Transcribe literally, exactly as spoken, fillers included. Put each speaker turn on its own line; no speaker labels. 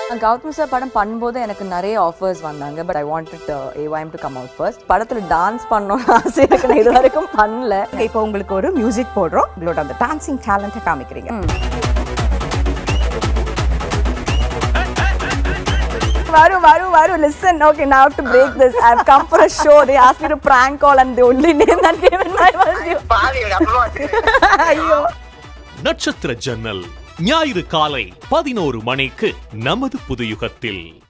Gautam sir படம் பண்ணும்போது எனக்கு நிறைய ஆஃபர்ஸ் வந்தாங்க but I wanted A Y M to come out first. படத்துல டான்ஸ் பண்ணனும்னு ஆசை எனக்கு நான் இதுவரைக்கும் பண்ணல.
இப்போ உங்களுக்கு ஒரு மியூசிக் போடுறோம். உங்களோட அந்த டான்சிங் டாலண்ட்டை காமிக்கிறீங்க.
Varu, Varu, Varu, listen. Okay, now I have to break this. I have come for a show. They asked me to prank call and the only name that came in my mind was you. Ayyo.
Natchathira Jannal. ஞாயிறு காலை பதினோரு மணிக்கு நமது புதுயுகத்தில்.